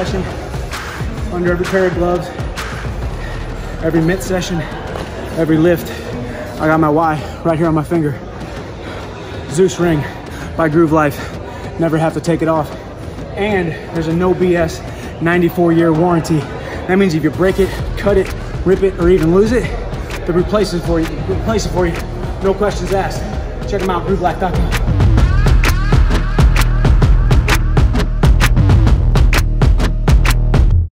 session, under every pair of gloves, every mitt session, every lift. I got my Y right here on my finger. Zeus ring by Groove Life. Never have to take it off. And there's a no BS 94-year warranty. That means if you break it, cut it, rip it, or even lose it, they replace it for you. No questions asked. Check them out, groovelife.com.